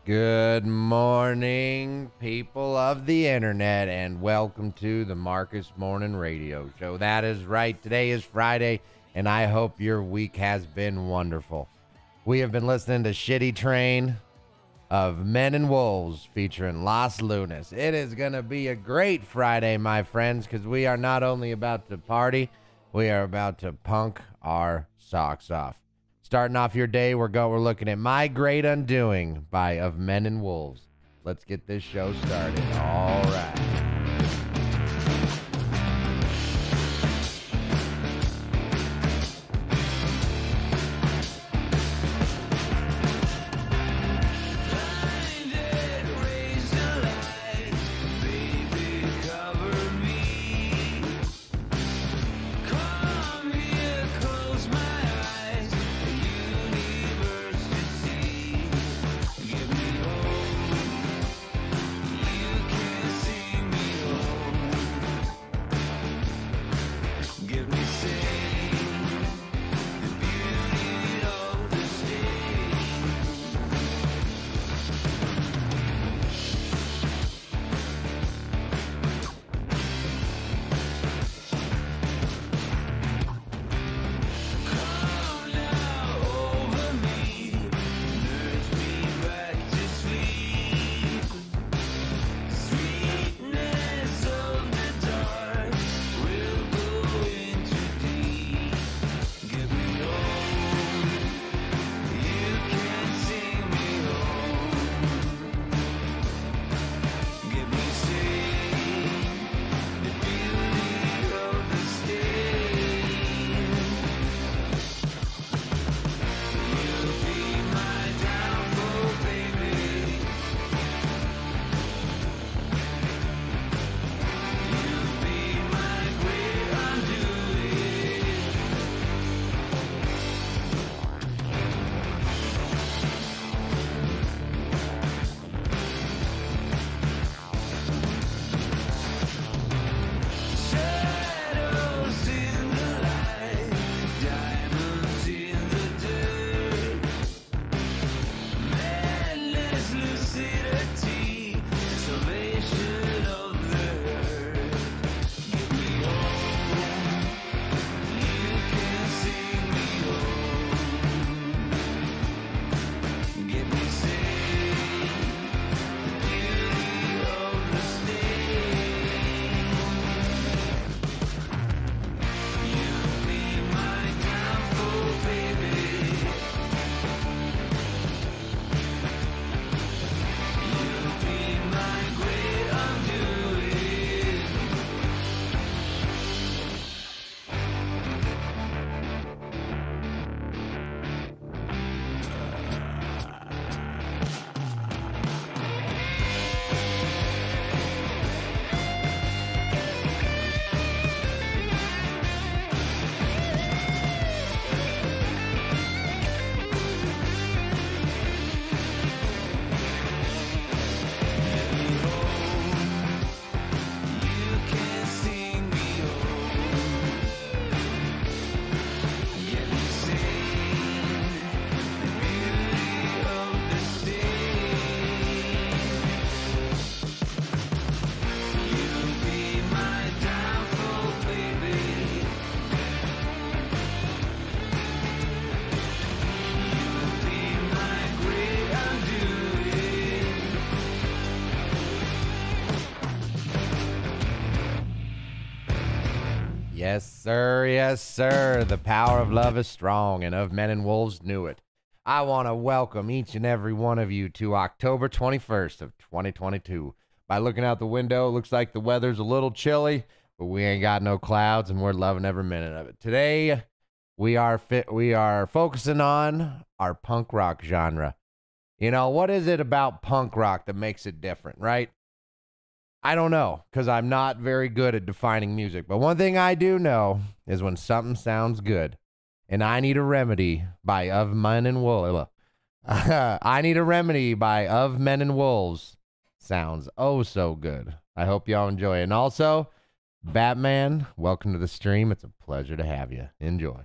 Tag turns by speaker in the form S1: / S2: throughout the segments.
S1: Good morning, people of the internet, and welcome to the Markus Morning Radio Show. That is right. Today is Friday, and I hope your week has been wonderful. We have been listening to Shitty Train of Men and Wolves featuring Los Lunas. It is going to be a great Friday, my friends, because we are not only about to party, we are about to punk our socks off. Starting off your day, we're looking at My Great Undoing by Of Men and Wolves. Let's get this show started. All right. Yes, sir. Yes, sir. The power of love is strong, and Of Men and Wolves knew it. I want to welcome each and every one of you to October 21st of 2022. By looking out the window, it looks like the weather's a little chilly, but we ain't got no clouds, and we're loving every minute of it. Today, we are focusing on our punk rock genre. You know, what is it about punk rock that makes it different, right? I don't know, because I'm not very good at defining music. But one thing I do know is when something sounds good. And I Need a Remedy by Of Men and Wolves. I Need a Remedy by Of Men and Wolves sounds oh so good. I hope y'all enjoy it. And also, Batman, welcome to the stream. It's a pleasure to have you. Enjoy.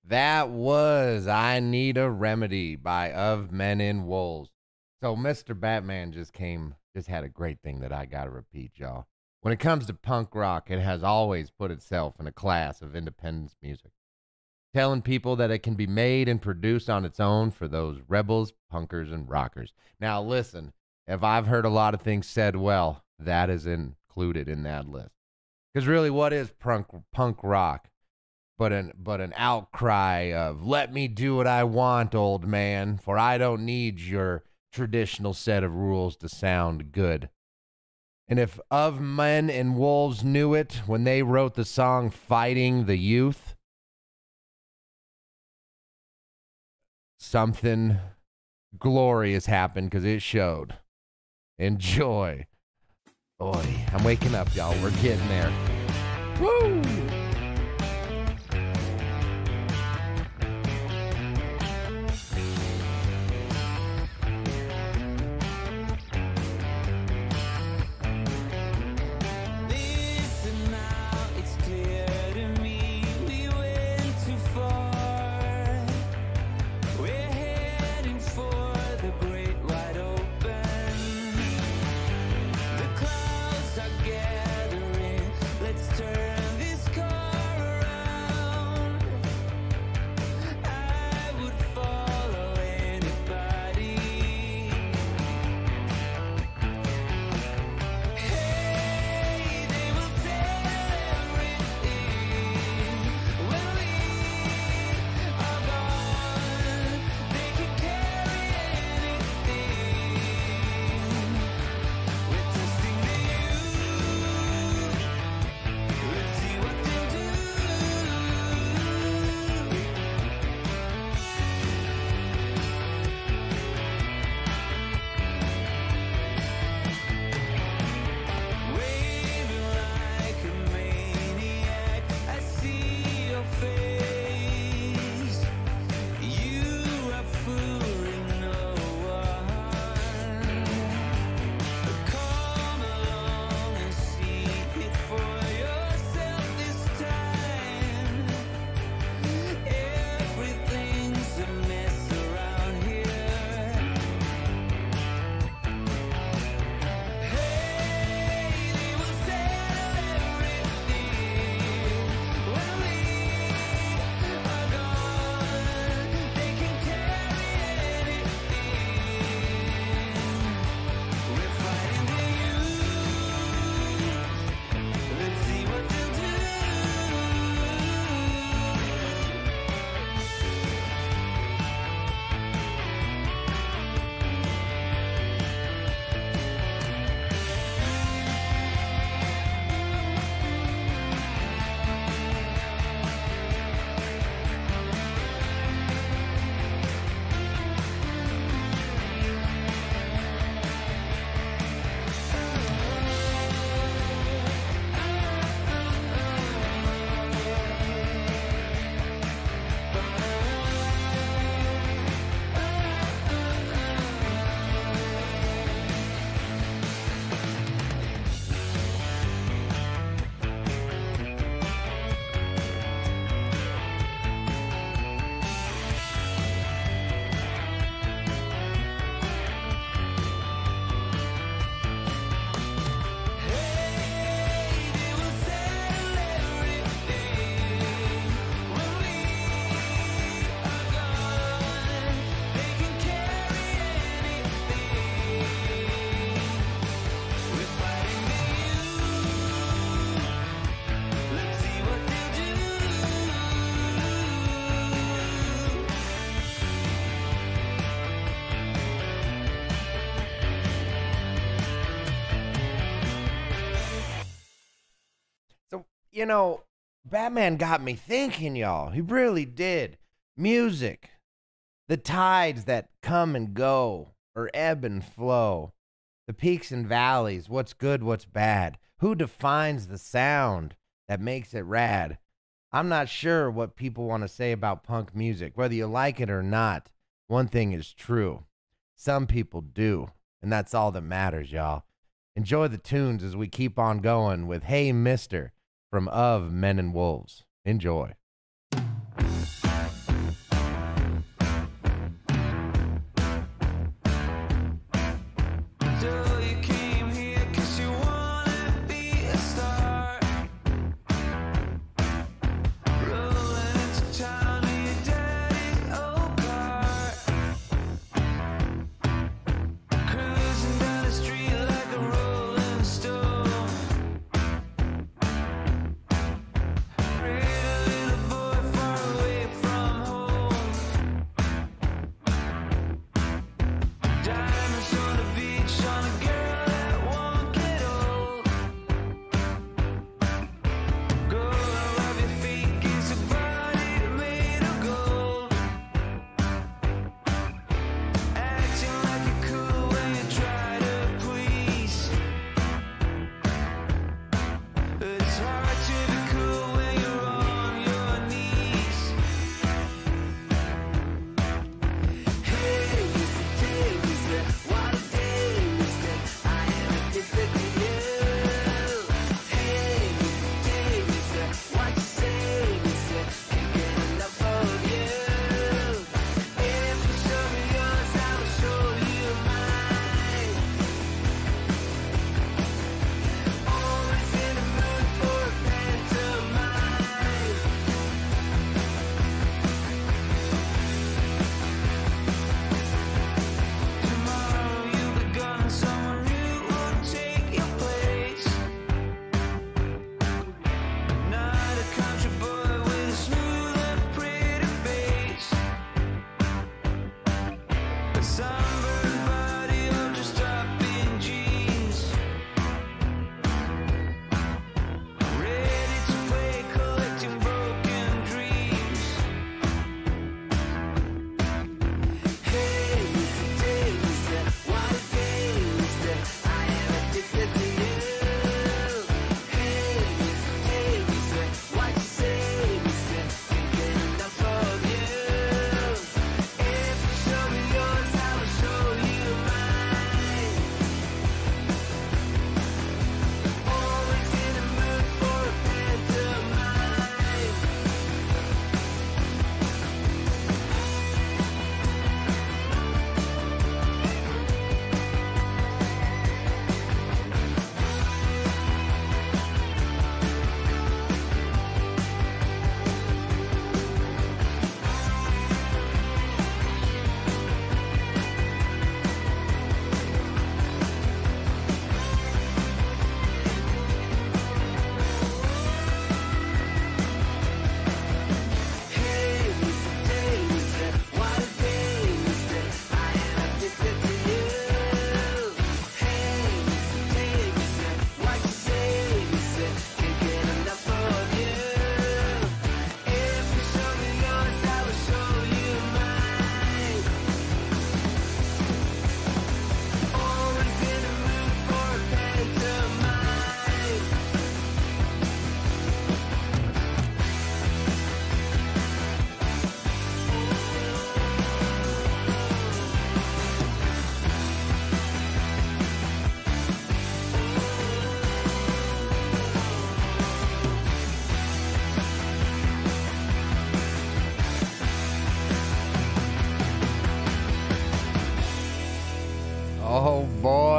S1: That was I Need a Remedy by Of Men and Wolves. So Mr. Batman just had a great thing that I got to repeat, y'all. When it comes to punk rock, it has always put itself in a class of independence music, telling people that it can be made and produced on its own for those rebels, punkers, and rockers. Now listen, if I've heard a lot of things said well, that is included in that list. Because really, what is punk rock but an outcry of, let me do what I want, old man, for I don't need your traditional set of rules to sound good. And if Of Men and Wolves knew it when they wrote the song Fighting the Youth, something glorious happened, because it showed. Enjoy. Boy, I'm waking up, y'all. We're getting there. Woo! You know, Batman got me thinking, y'all. He really did. Music, the tides that come and go, or ebb and flow, the peaks and valleys, what's good, what's bad, who defines the sound that makes it rad. I'm not sure what people want to say about punk music, whether you like it or not. One thing is true. Some people do, and that's all that matters, y'all. Enjoy the tunes as we keep on going with Hey Mister from Of Men and Wolves. Enjoy.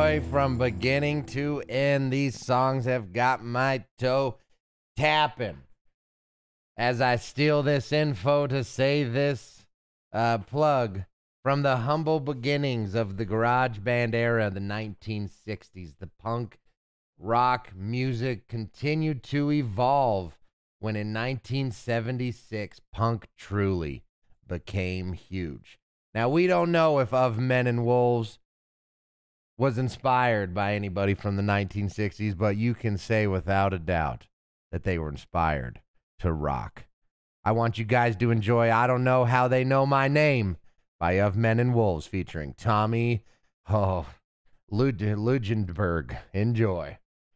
S1: boy, from beginning to end, these songs have got my toe tapping. As I steal this info to say this plug, from the humble beginnings of the garage band era, the 1960s, the punk rock music continued to evolve when in 1976, punk truly became huge. Now, we don't know if Of Men and Wolves was inspired by anybody from the 1960s, but you can say without a doubt that they were inspired to rock. I want you guys to enjoy I Don't Know How They Know My Name by Of Men and Wolves featuring Tommy Lugenberg. Enjoy.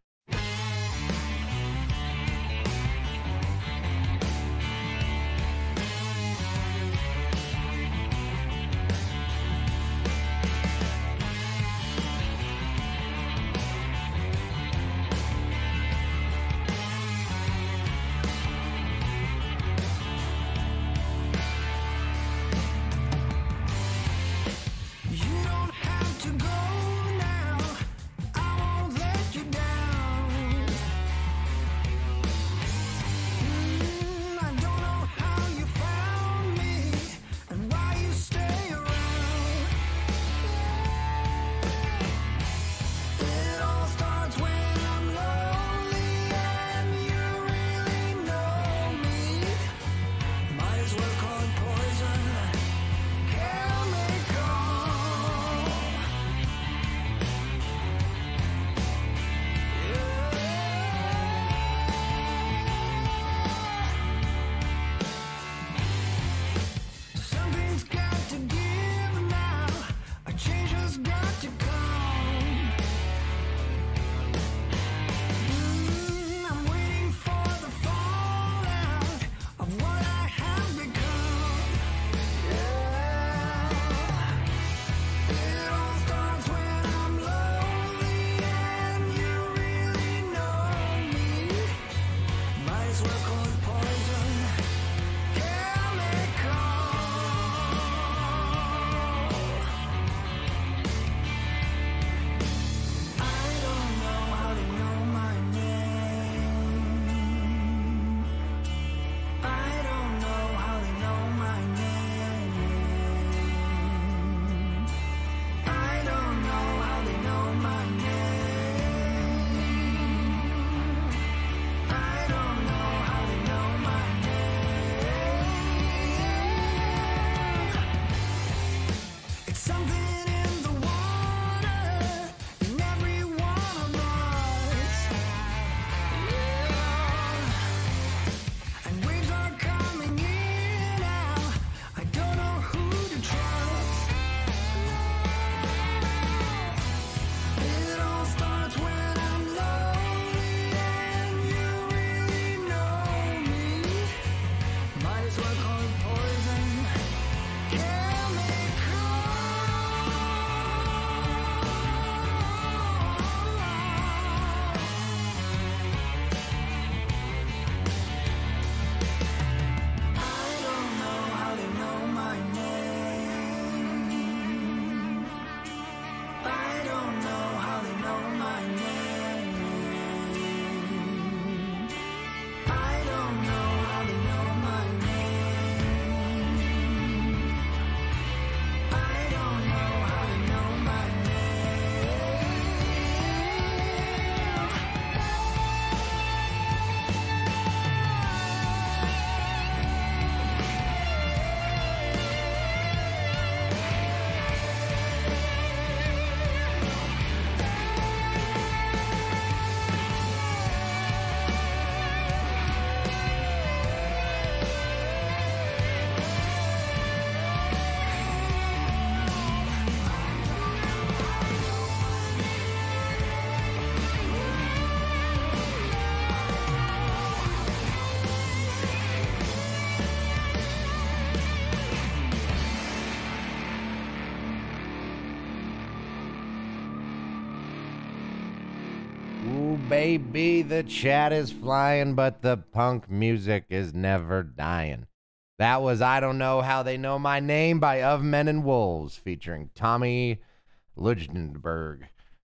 S1: Ooh, baby, the chat is flying, but the punk music is never dying. That was I Don't Know How They Know My Name by Of Men and Wolves, featuring Tommy Lugenberg.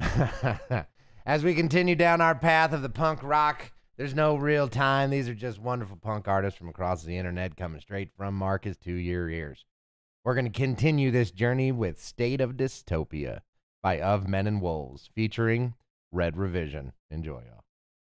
S1: As we continue down our path of the punk rock, there's no real time. These are just wonderful punk artists from across the internet coming straight from Markus to your ears. We're going to continue this journey with State of Dystopia by Of Men and Wolves, featuring Red Revision. Enjoy, y'all.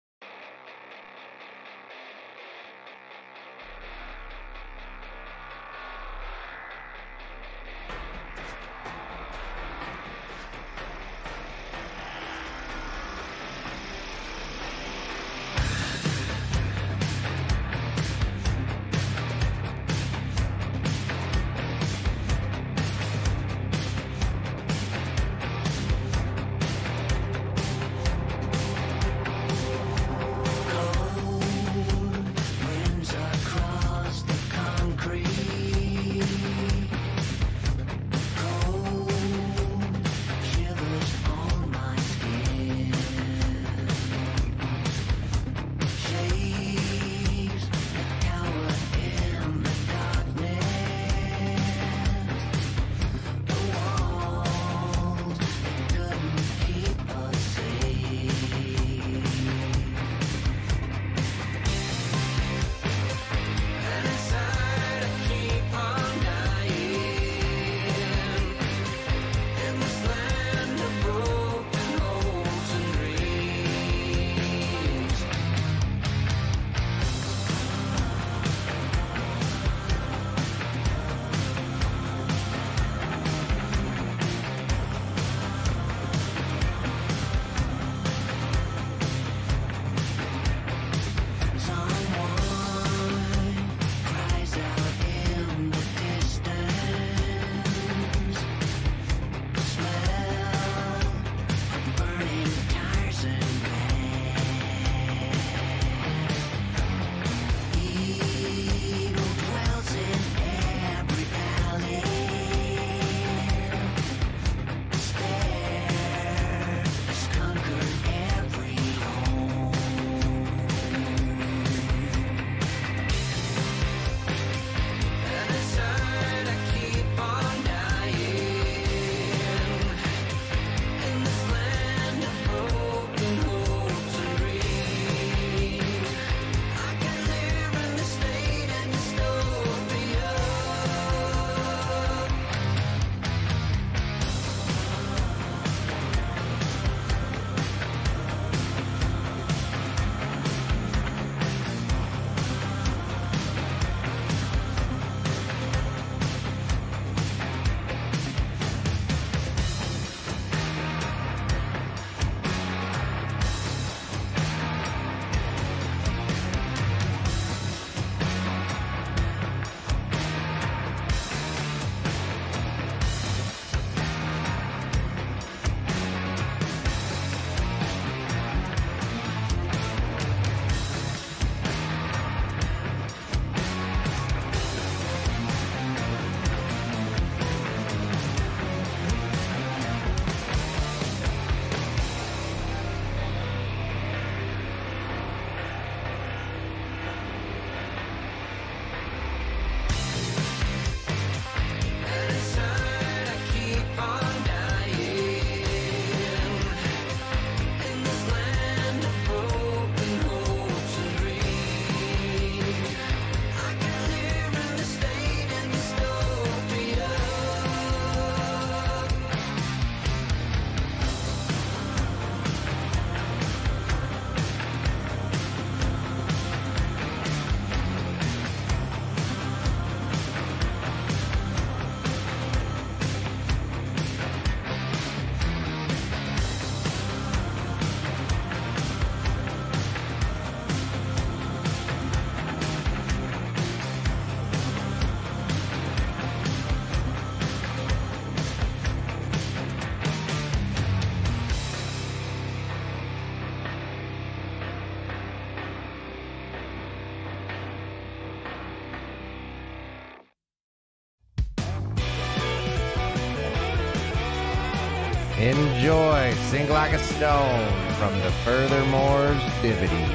S1: Enjoy Sing Like a Stone from the Furthermore's Divity.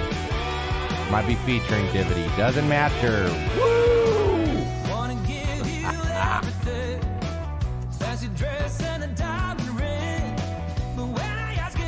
S1: Might be featuring Divity. Doesn't matter. Woo! Wanna give you everything. Fancy dress and a diamond ring. But when I ask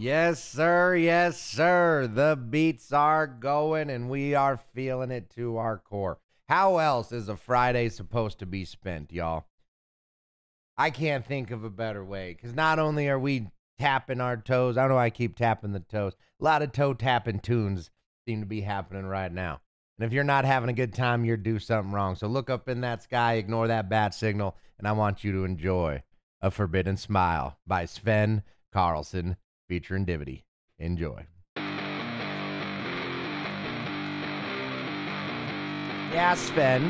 S1: Yes, sir. Yes, sir. The beats are going and we are feeling it to our core. How else is a Friday supposed to be spent, y'all? I can't think of a better way, because not only are we tapping our toes, I don't know why I keep tapping the toes. A lot of toe tapping tunes seem to be happening right now. And if you're not having a good time, you're doing something wrong. So look up in that sky, ignore that bat signal, and I want you to enjoy A Forbidden Smile by Sven Carlson featuring Divity. Enjoy. Yeah, Sven.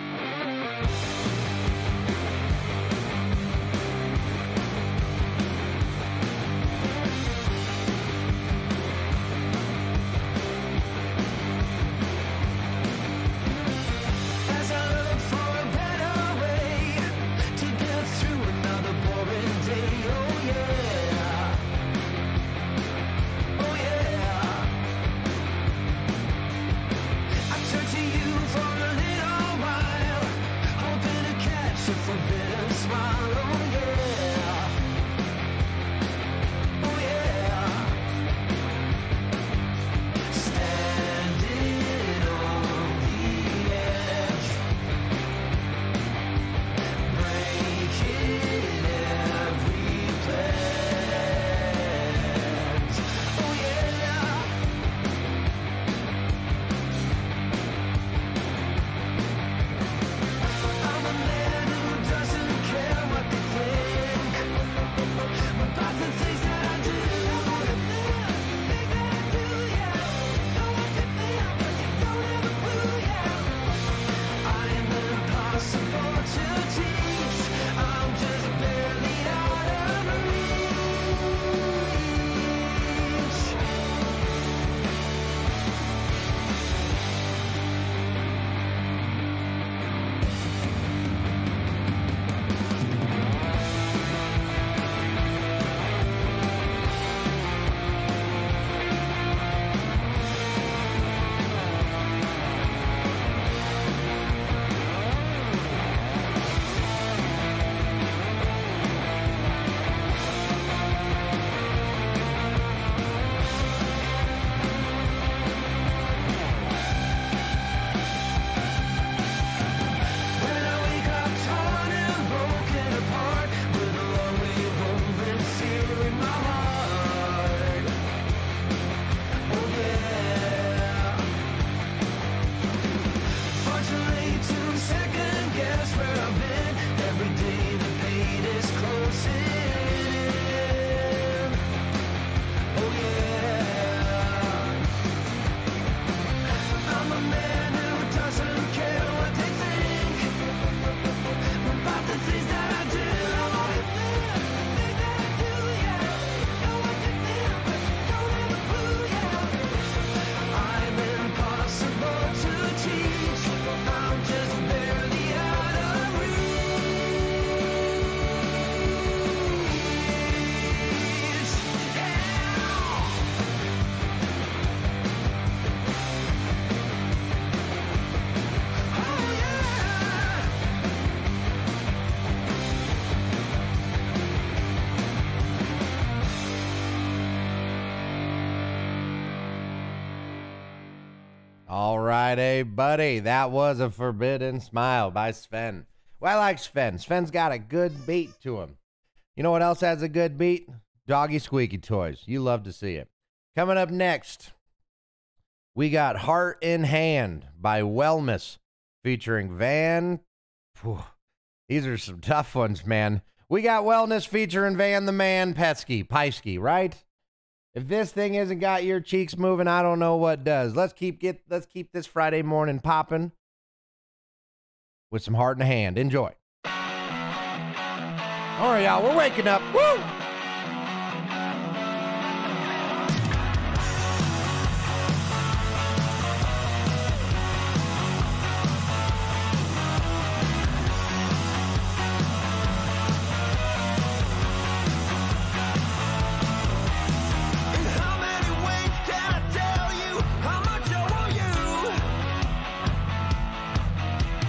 S1: All right, hey, buddy. That was A Forbidden Smile by Sven. Well, I like Sven. Sven's got a good beat to him. You know what else has a good beat? Doggy Squeaky Toys. You love to see it. Coming up next, we got Heart in Hand by Wellness featuring Van. Whew, these are some tough ones, man. We got Wellness featuring Van the Man Piesky, right? If this thing hasn't got your cheeks moving, I don't know what does. Let's keep this Friday morning popping with some Heart in Hand. Enjoy. All right, y'all, we're waking up. Woo!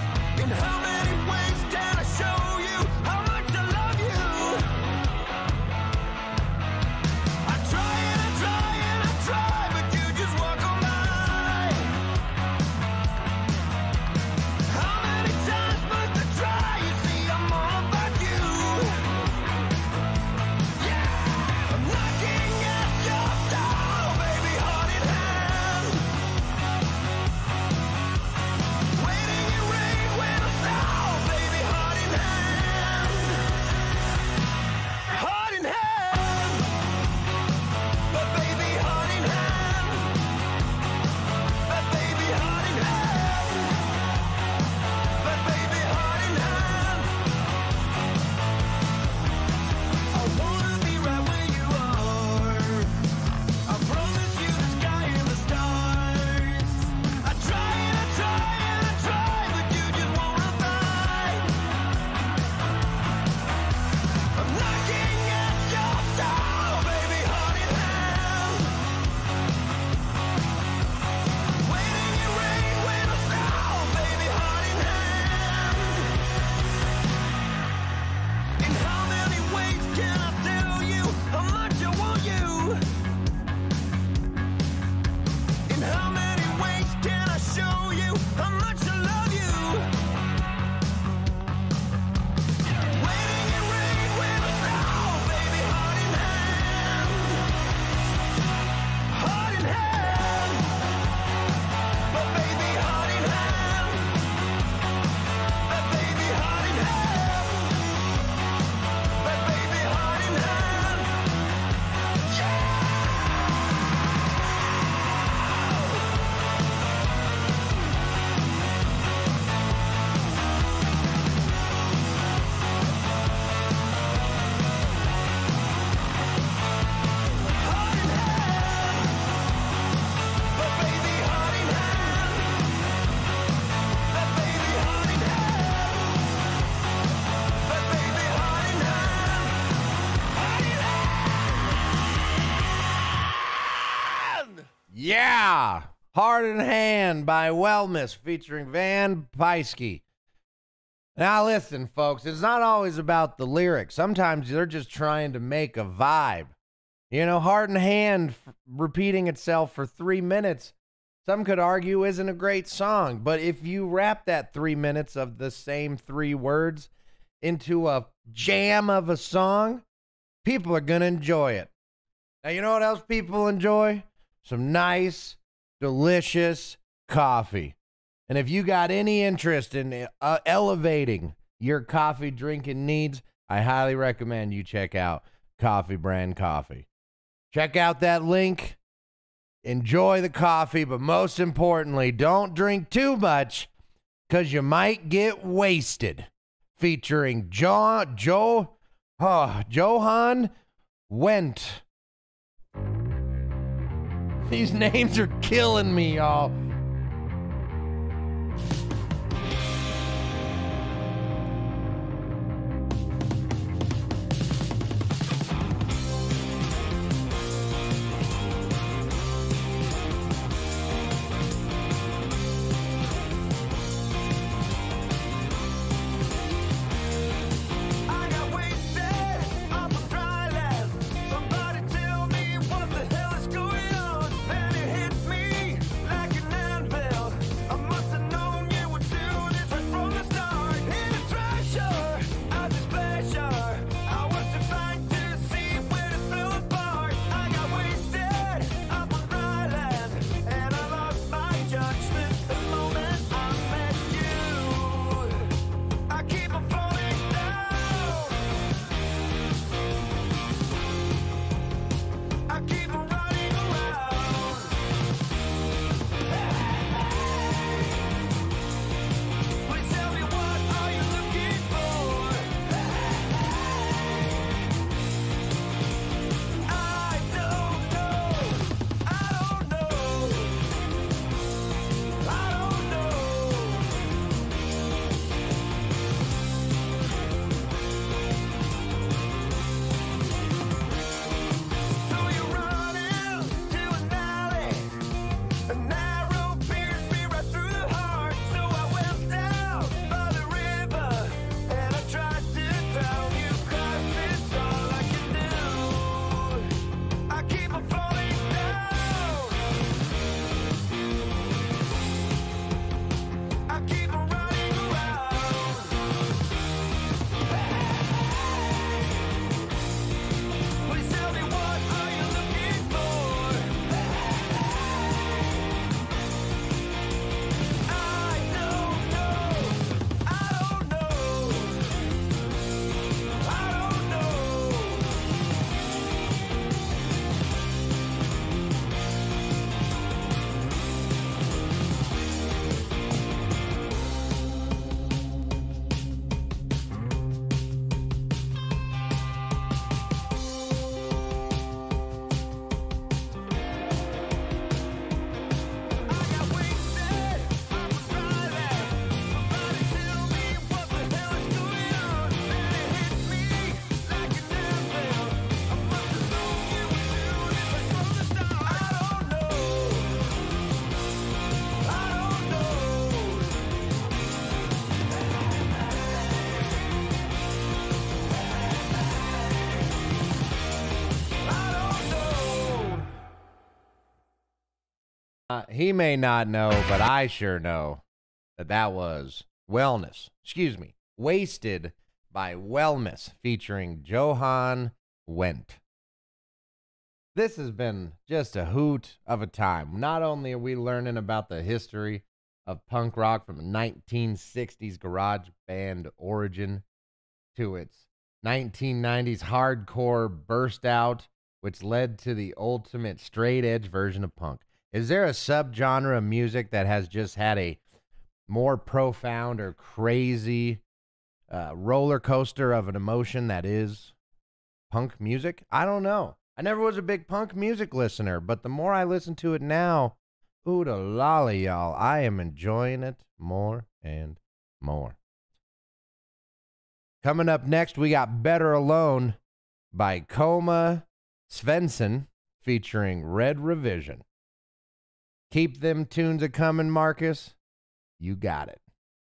S2: How many ways can I show you how much I love you?
S1: Yeah! Heart in Hand by Wellness featuring Van Pysky. Now listen, folks, it's not always about the lyrics. Sometimes they're just trying to make a vibe. You know, Heart in Hand repeating itself for 3 minutes, some could argue isn't a great song. But if you wrap that 3 minutes of the same 3 words into a jam of a song, people are going to enjoy it. Now, you know what else people enjoy? Some nice, delicious coffee. And if you got any interest in elevating your coffee drinking needs, I highly recommend you check out Coffee Brand Coffee. Check out that link. Enjoy the coffee, but most importantly, don't drink too much because you might get wasted. Featuring Johann Wendt. These names are killing me, y'all. He may not know, but I sure know that that was Wasted by Wellness featuring Johann Wendt. This has been just a hoot of a time. Not only are we learning about the history of punk rock from the 1960s garage band origin to its 1990s hardcore burst out, which led to the ultimate straight edge version of punk. Is there a subgenre of music that has just had a more profound or crazy roller coaster of an emotion that is punk music? I don't know. I never was a big punk music listener, but the more I listen to it now, ooh da lolly, y'all, I am enjoying it more and more. Coming up next, we got Better Alone by Koma Svensson featuring Red Revision. Keep them tunes a-coming, Marcus. You got it.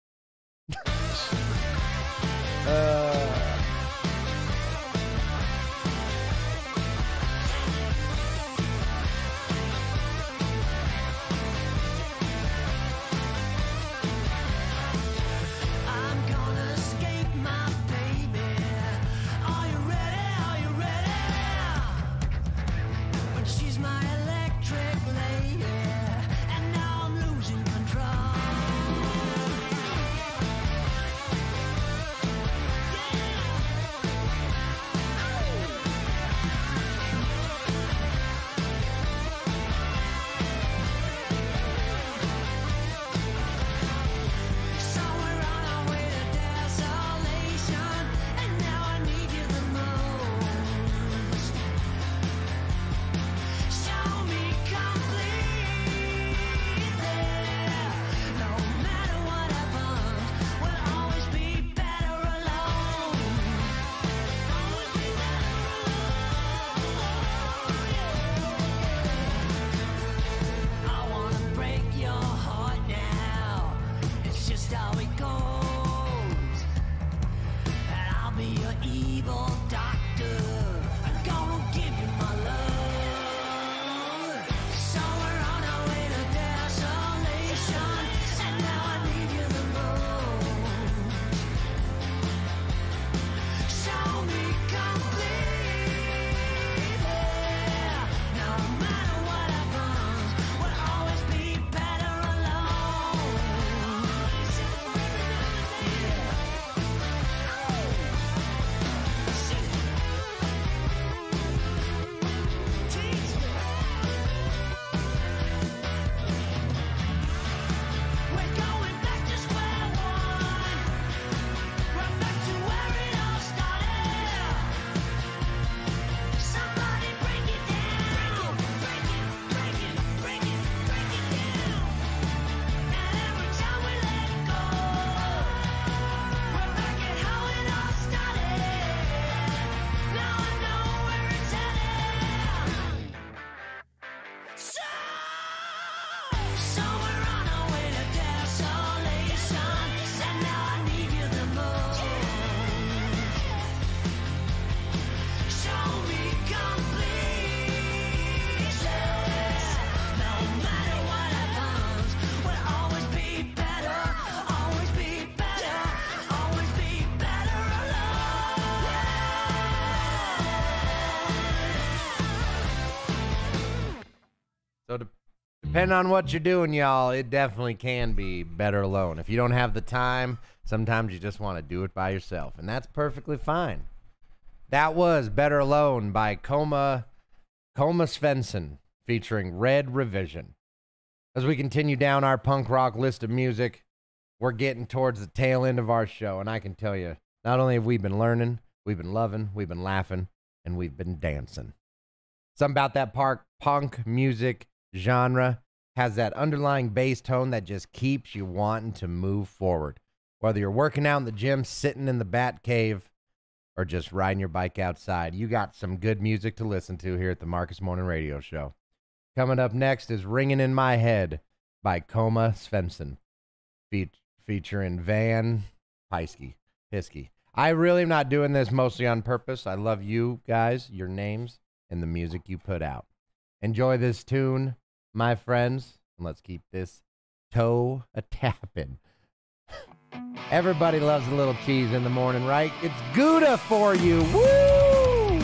S1: So depending on what you're doing, y'all, it definitely can be better alone. If you don't have the time, sometimes you just want to do it by yourself, and that's perfectly fine. That was Better Alone by Coma Svensson featuring Red Revision. As we continue down our punk rock list of music, we're getting towards the tail end of our show, and I can tell you, not only have we been learning, we've been loving, we've been laughing, and we've been dancing. Something about that punk music genre has that underlying bass tone that just keeps you wanting to move forward. Whether you're working out in the gym, sitting in the bat cave, or just riding your bike outside, you got some good music to listen to here at the Markus Morning Radio Show. Coming up next is Ringing in My Head by Coma Svensson, featuring Van Pisky. I really am not doing this mostly on purpose. I love you guys, your names, and the music you put out. Enjoy this tune, my friends, and let's keep this toe a-tapping. Everybody loves a little cheese in the morning, right? It's Gouda for you. Woo!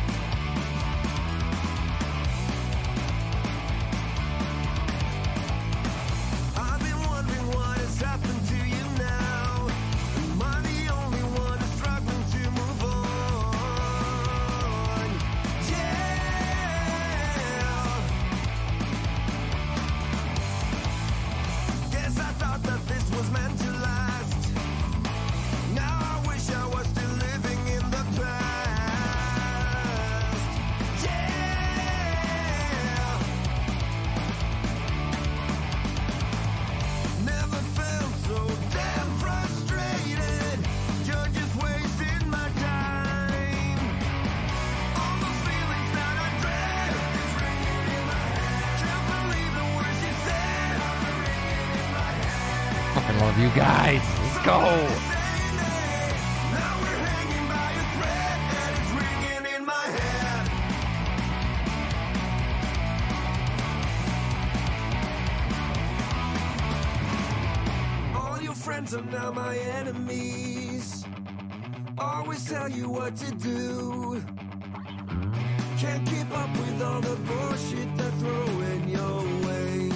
S2: I've been wondering what has happened to you now. Am I the only one who's struggling to move on? Yeah. Guess I thought that this was meant to last. Now I wish I was still living in the past.
S1: you guys. Let's go.
S2: Now we're hanging by a thread and it's ringing in my head. All your friends are now my enemies. Always tell you what to do. Can't keep up with all the bullshit they're throwing your way.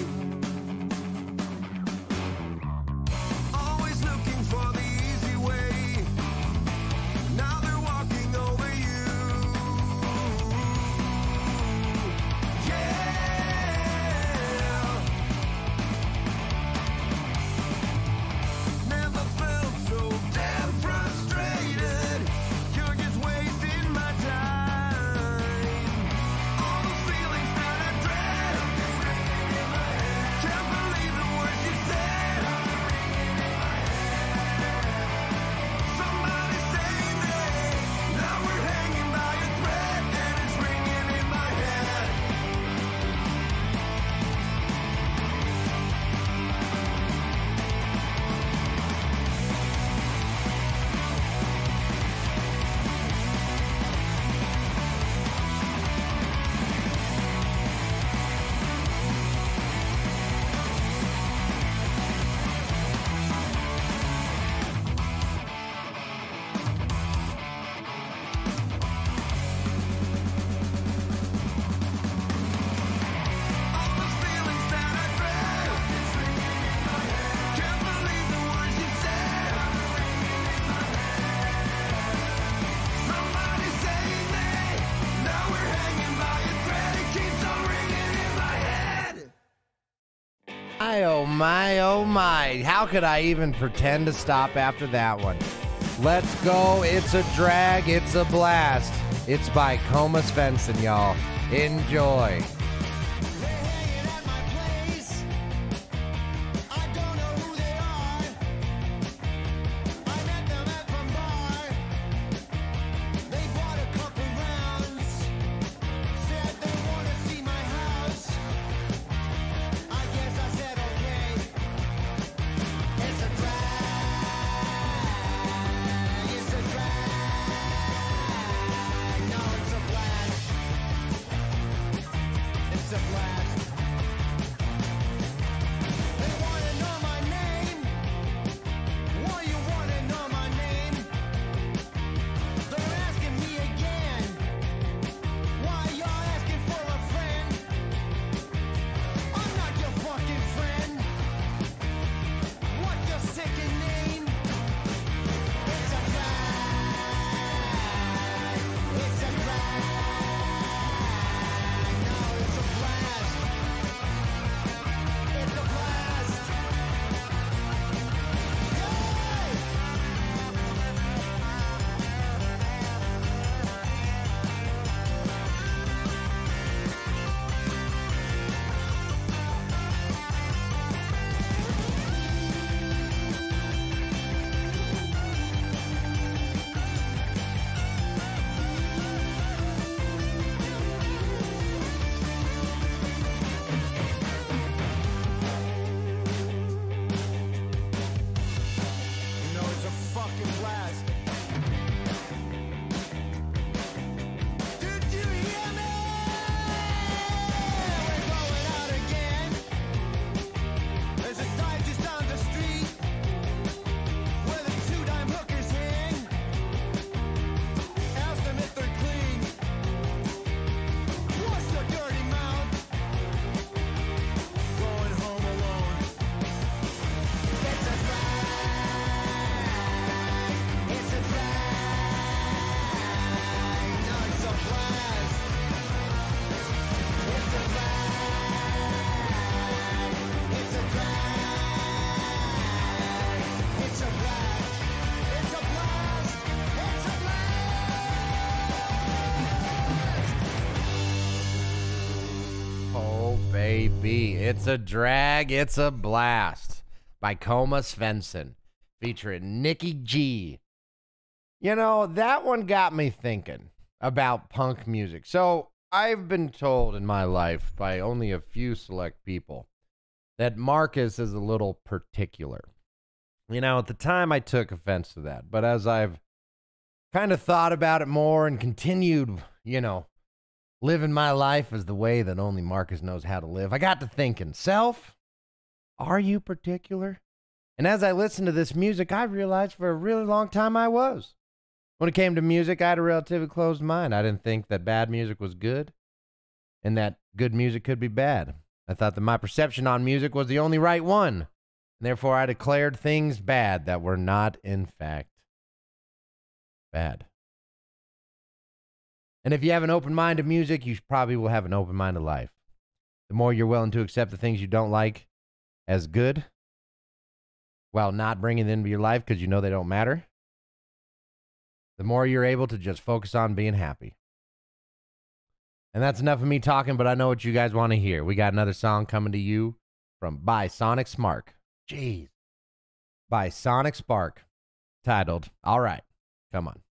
S2: Always looking for the easy way. Now they're walking over you. Yeah. Never felt so damn frustrated. You're just wasting my time. All the feelings that I dread. Can't believe the words you said. Somebody save me. Now we're hanging by a thread and it's ringing in my head. All the feelings that I dread. Can't believe the words you said. Somebody save me. Now we're hanging by a thread. It keeps on ringing in my head.
S1: Oh my. How could I even pretend to stop after that one? Let's go. It's a drag. It's a blast. It's by Coma Svensson, y'all. Enjoy.
S2: Hanging at my place. I don't know who they are. I met them at the bar. They bought a couple rounds. Said they want to see my house. I guess I said okay. It's a drag. It's a drag. No, it's a blast. It's a blast. They want to know my name. Why you want to know my name? They're asking me again. Why y'all asking for a friend? I'm not your fucking friend. What's your second name? It's a drag. It's a drag. No, it's a blast. It's a blast. You know it's a fucking blast. Did you hear me? We're going out again. There's a dive just down the street where the two-dime hookers hang. Ask them if they're clean. What's your dirty mouth? Going home alone. It's a drag. It's a drag. No, it's a blast. It's a drag. It's a drag. It's a blast. It's a blast. It's a blast.
S1: Oh, baby. It's a drag. It's a blast by Coma Svensson featuring Nikki G. You know, that one got me thinking about punk music. So I've been told in my life by only a few select people that Marcus is a little particular. You know, at the time I took offense to that, but as I've kind of thought about it more and continued, living my life as the way that only Marcus knows how to live, I got to thinking, self, are you particular? And as I listened to this music, I realized for a really long time I was. When it came to music, I had a relatively closed mind. I didn't think that bad music was good and that good music could be bad. I thought that my perception on music was the only right one. And therefore, I declared things bad that were not, in fact, bad. And if you have an open mind to music, you probably will have an open mind to life. The more you're willing to accept the things you don't like as good, while not bringing them into your life because you know they don't matter, the more you're able to just focus on being happy. And that's enough of me talking, but I know what you guys want to hear. We got another song coming to you by Sonic Spark. Jeez. By Sonic Spark, titled, All Right, Come On.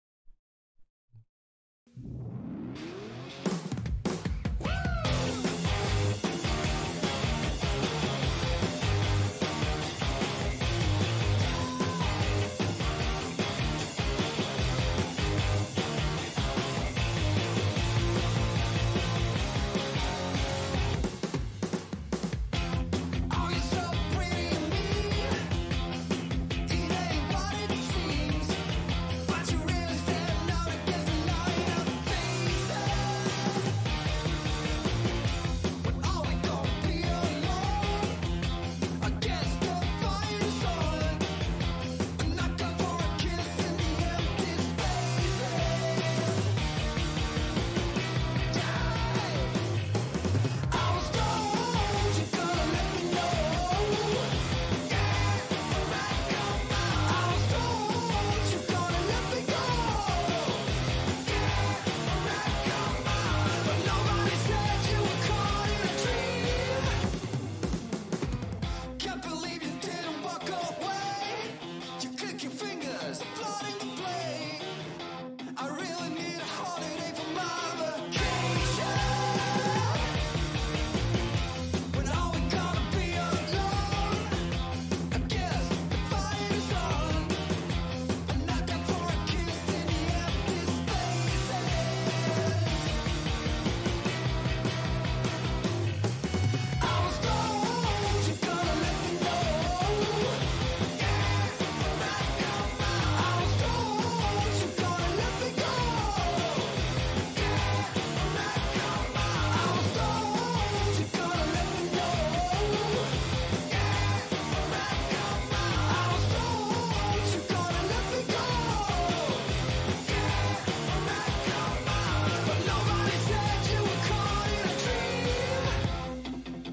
S2: Oh, you're so pretty to me. It ain't what it seems, but you really stand out against the line of faces. When all we gonna be alone against the fire zone, and not come for a kiss in the empty spaces. I was told you're gonna let me know. I was told you're gonna let me go. But nobody said you were caught in a dream. Can't believe you didn't walk away. You click your fingers, applauding the play. I really need a holiday for my vacation. When all we gonna be alone, I guess the fire's on. I'm knocking for a kiss in the empty spaces. I was told you're gonna let me know. I was told you're gonna let me go. I was told you're gonna let me know. I was told you're gonna let me go. But nobody said you were caught in a dream.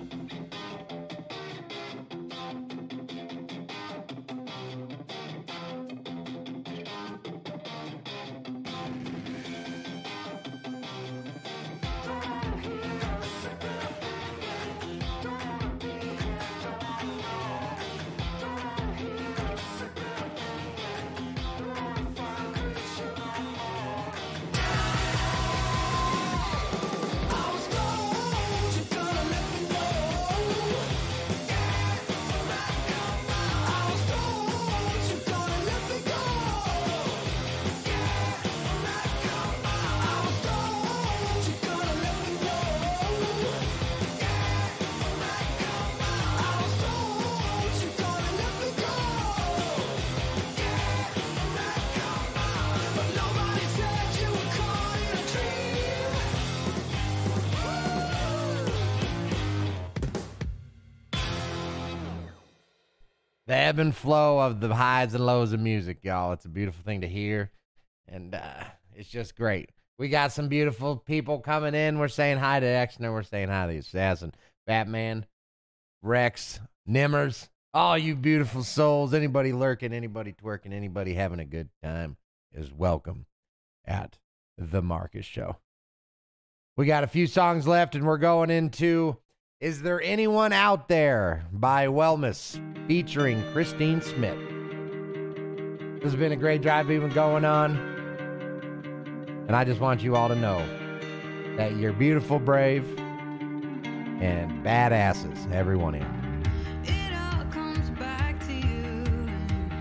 S2: I was told you're gonna let me know. I was told you're gonna let me go. I was told you're gonna let me know. I was told you're gonna let me go. But nobody said you were caught in a dream.
S1: The ebb and flow of the highs and lows of music, y'all. It's a beautiful thing to hear, and it's just great. We got some beautiful people coming in. We're saying hi to Exner. We're saying hi to the Assassin, Batman, Rex, Nimmers, all you beautiful souls. Anybody lurking, anybody twerking, anybody having a good time is welcome at the Markus Show. We got a few songs left, and we're going into Is There Anyone Out There by Wellness featuring Christine Smith. This has been a great drive we've been going on, and I just want you all to know that you're beautiful, brave, and badasses, every one of you.
S3: It all comes back to you.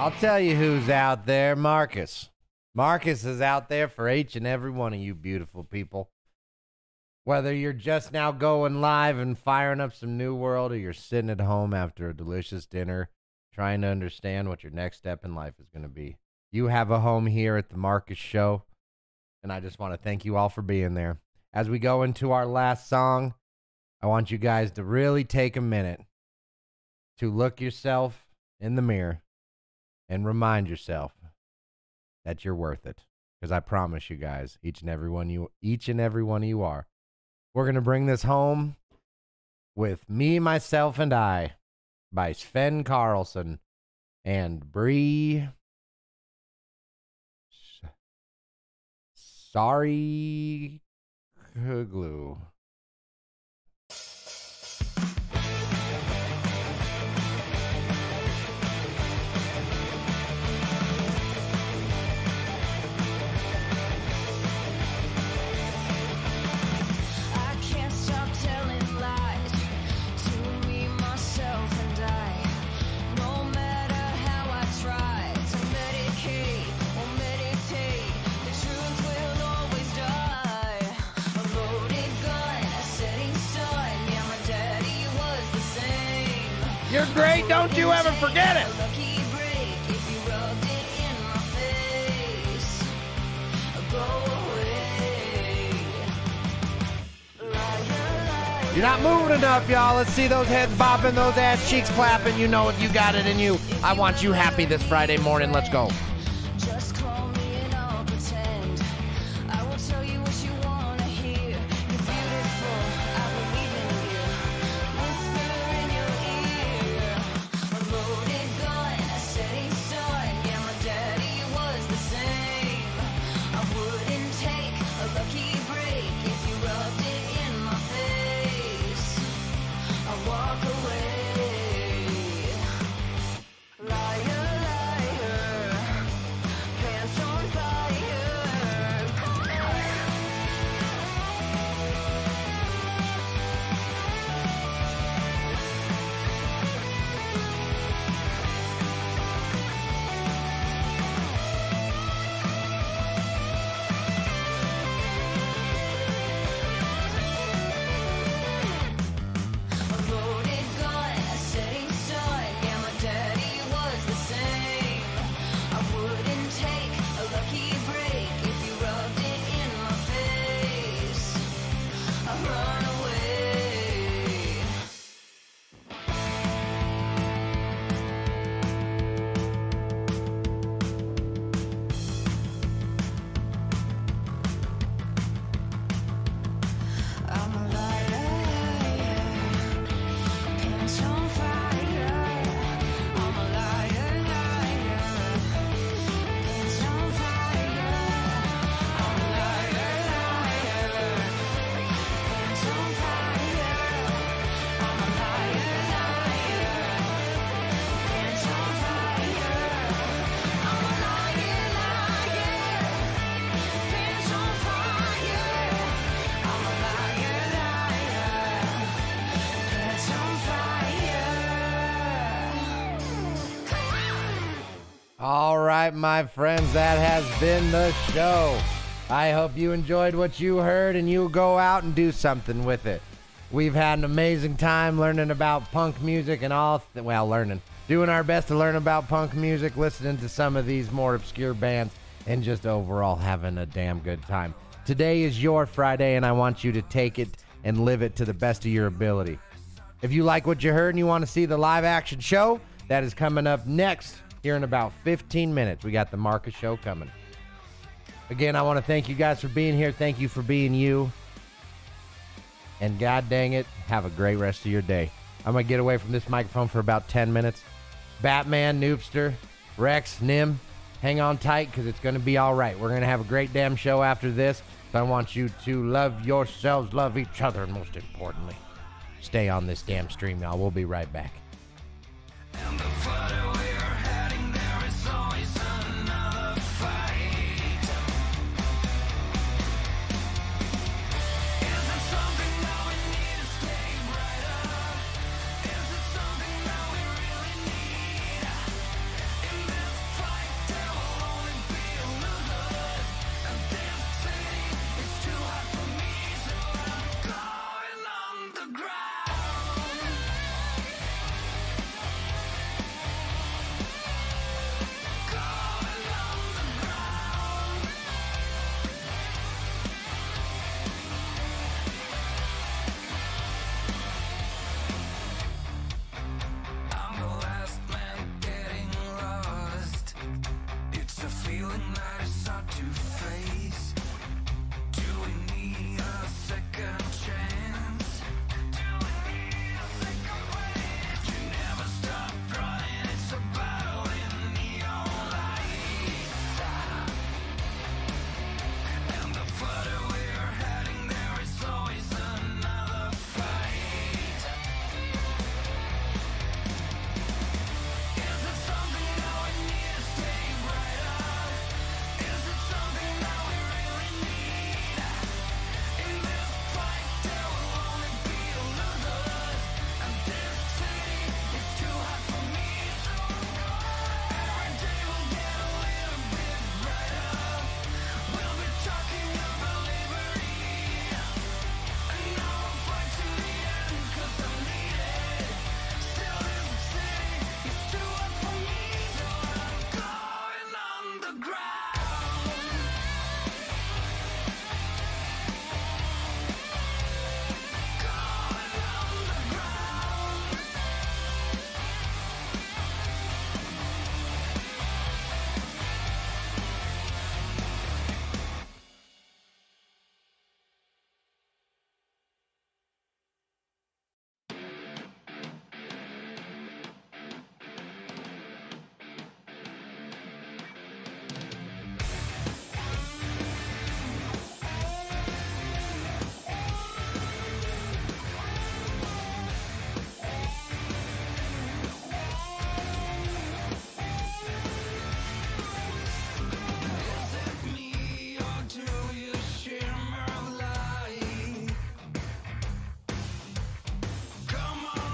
S1: I'll tell you who's out there, Markus. Markus is out there for each and every one of you beautiful people. Whether you're just now going live and firing up some New World, or you're sitting at home after a delicious dinner trying to understand what your next step in life is going to be, you have a home here at the Markus Show, and I just want to thank you all for being there. As we go into our last song, I want you guys to really take a minute to look yourself in the mirror and remind yourself that you're worth it. Because I promise you guys, each and every one of you are. We're going to bring this home with Me, Myself, and I by Sven Karlsson and Bree. Sorry, glue. You're great, don't you ever forget it. You're not moving enough, y'all. Let's see those heads bopping, those ass cheeks clapping. You know it, you got it in you. I want you happy this Friday morning. Let's go.
S2: Just call me and I'll pretend. I will tell you what you want to hear. You're beautiful, I believe in you. Whisper in your ear. A loaded gun, a setting sun. Yeah, my daddy was the same. I wouldn't take a lucky break if you rubbed it in my face. I walk away. Liar, liar, pants on fire. A loaded gun, a setting sun. Yeah, my daddy was the same. I wouldn't take a lucky break if you rubbed it in my face. I run away. I'm a liar, pants on fire. I'm a liar, pants on fire. I'm a liar, pants on fire. I'm a liar, pants on fire. I'm a liar, pants on fire. I'm a liar, pants on fire.
S1: All right, my friends, that has been the show. I hope you enjoyed what you heard and you go out and do something with it. We've had an amazing time learning about punk music and doing our best to learn about punk music, listening to some of these more obscure bands, and just overall having a damn good time. Today is your Friday, and I want you to take it and live it to the best of your ability. If you like what you heard and you want to see the live action show, that is coming up next here in about 15 minutes. We got the Markus Show coming. Again, I want to thank you guys for being here. Thank you for being you. And God dang it, have a great rest of your day. I'm going to get away from this microphone for about 10 minutes. Batman, Noobster, Rex, Nim, hang on tight because it's going to be all right. We're going to have a great damn show after this. So I want you to love yourselves, love each other, and most importantly, stay on this damn stream, y'all. We'll be right back.
S2: And the fight